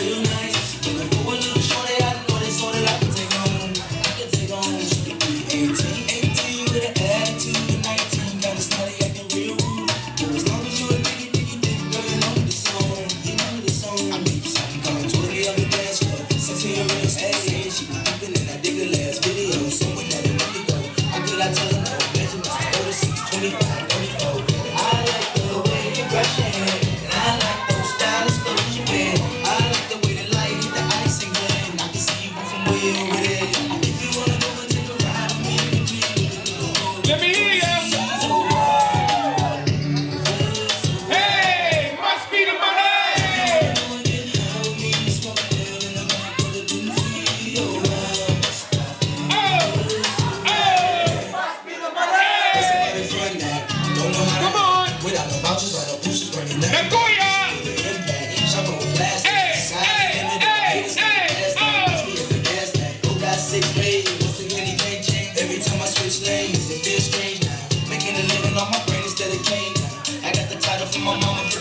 real nice. Looking for a little shorty, I know they saw that I can take on. I can take on. She could be 18 with an attitude, and 19 kinda snotty, acting real rude. As long as you a diggy, girl, you know the song. You know the song. I mean, something coming 20 on the dance floor. 16 real hey, she be peeping and I dig the last video. Someone that it really go. How could I tell her no? Measurements 36, 25, 34. I like the way you brush your hair, and I like those stylish clothes you wear. I like the way the light hit the icing gleam. I can see you from way over there. If you wanna go and take a ride with me, let me hear ya. Hey, must be the money. Without no vouchers or no boosters, running that. Let's go, y'all! Shop on plastic. Every time I switch lanes, it feels strange now. Making a living on my brain instead of cane now. I got the title from my mama.